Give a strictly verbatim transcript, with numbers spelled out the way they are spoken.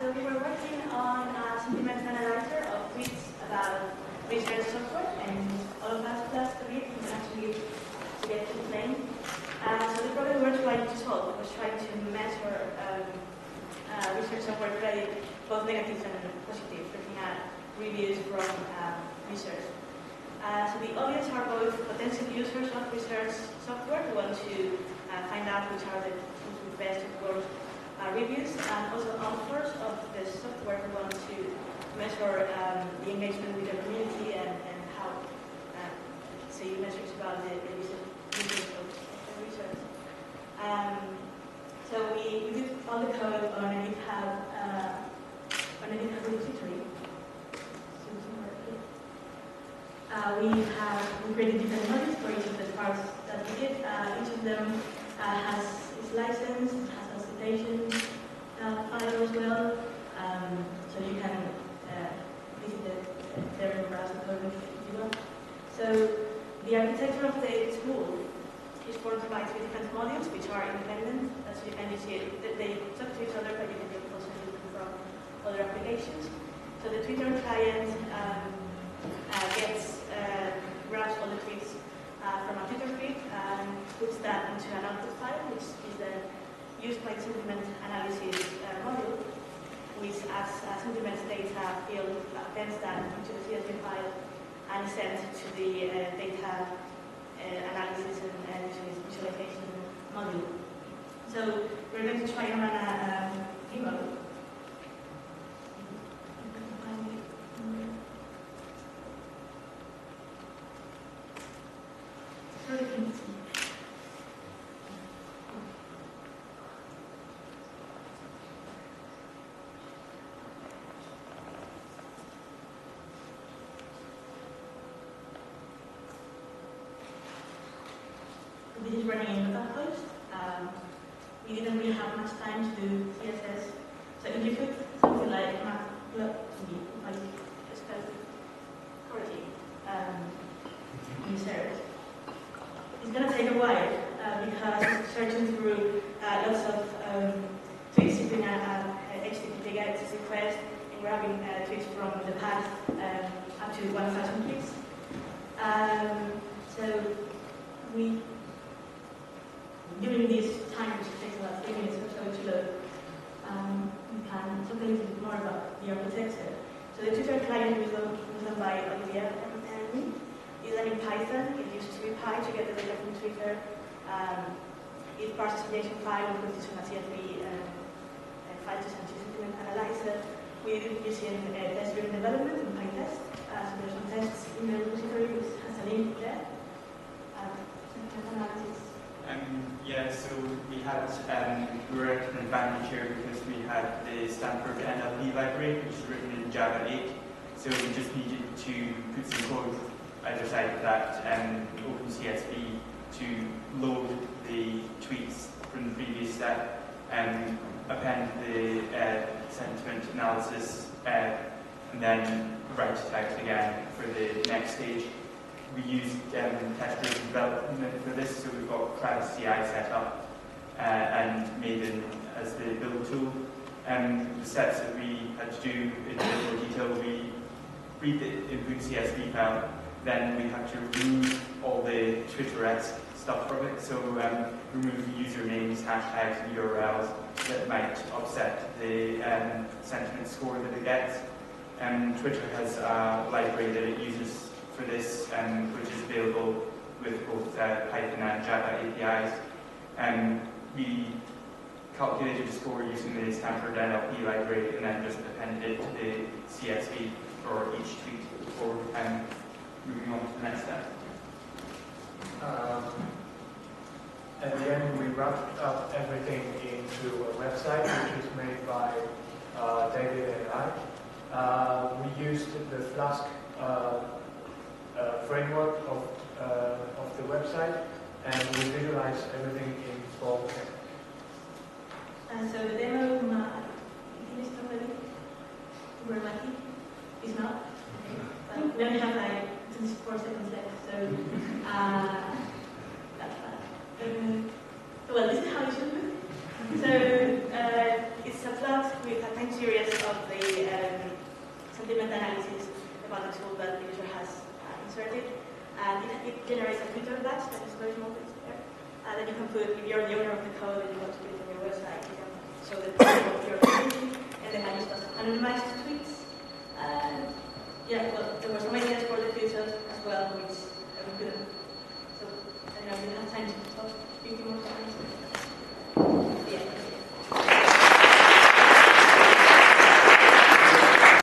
So we were working on a sentiment analyzer of tweets about research software, and all of us plus the read can actually get to the plane. Uh, so the problem we were trying to solve was trying to measure um, uh, research software credit, both negative and positive, looking at reviews from um, research. Uh, so the audience are both potential users of research software who want to uh, find out which are the best or worst uh, reviews, and also authors of the software who want to measure um, the engagement with the community and, and how uh, say metrics about the, the users of the research. Um, so we, we did all the code on a GitHub uh, on a GitHub repository. Uh, we have we created different modules for each of the parts that we did. Uh, each of them uh, has its license, it has a citation uh, file as well, um, so you can uh, visit the their browser code if you want. So the architecture of the tool is formed by three different modules, which are independent, as you can see it. They talk to each other, but you can also use them from other applications. So the Twitter client um, uh, gets uh, grabs all the tweets uh, from a Twitter feed and puts that into an output file, which is then used by the sentiment analysis uh, module, which as a sentiment data field appends that into the C S V file and is sent to the uh, data uh, analysis and uh, visualization module. So we're going to try and run a um, demo. This is running in localhost. Um, we didn't really have much time to do C S S. So if you put something like matplotlib, if I spell it correctly, um, in search, it's going to take a while uh, because it's searching through uh, lots of um, tweets, using a, a H T T P GET request, and grabbing uh, tweets from the past um, up to one thousand tweets. Um, so we during this time, which takes about three minutes or so to load, um, we can talk a little bit more about the architecture. So the Twitter client was done, was done by Olivia and me. It's done in Python. It uses RePy to get the data from Twitter. Um, it parses a JSON file and puts it on a C S V uh, file to send to sentiment analyzer. We did it using uh, test-driven development in PyTest. Uh, so there's some tests in the repository which has a link there. Uh, sentiment analysis. Um, yeah, so we had, um, we were at an advantage here because we had the Stanford N L P library, which is written in Java eight. So we just needed to put some code either side of that and um, OpenCSV to load the tweets from the previous step and append the uh, sentiment analysis uh, and then write it out again for the next stage. We used um, test-driven development for this, so we've got Travis C I set up uh, and Maven as the build tool. Um, the steps that we had to do in a bit more detail, we read the input C S V file, then we had to remove all the Twitter-esque stuff from it, so um, remove usernames, hashtags, and U R Ls that might upset the um, sentiment score that it gets. Um, Twitter has a library that it uses for this, um, which is available with both uh, Python and Java A P Is. Um, we calculated the score using the Stanford N L P library and then just appended it to the C S V for each tweet before um, moving on to the next step. Um, at the end, we wrapped up everything into a website which is made by uh, David and I. Uh, we used the Flask uh, Uh, framework of, uh, of the website, and we visualize everything in four K. And so the demo, uh, finished already? We're lucky. It's not? Okay. But we only have like twenty-four seconds left, so uh, that's fine. Um, well, this is how it should look. So uh, it's a plot with a time series of the um, sentiment analysis about the tool that the user has uh, inserted. And it, it generates a Twitter badge that is very small there. Uh, then you can put, if you're the owner of the code and you want to put it on your website, you can show the people of your community, and then I just anonymized tweets. And yeah, well, there were some ideas for the future as well, which we couldn't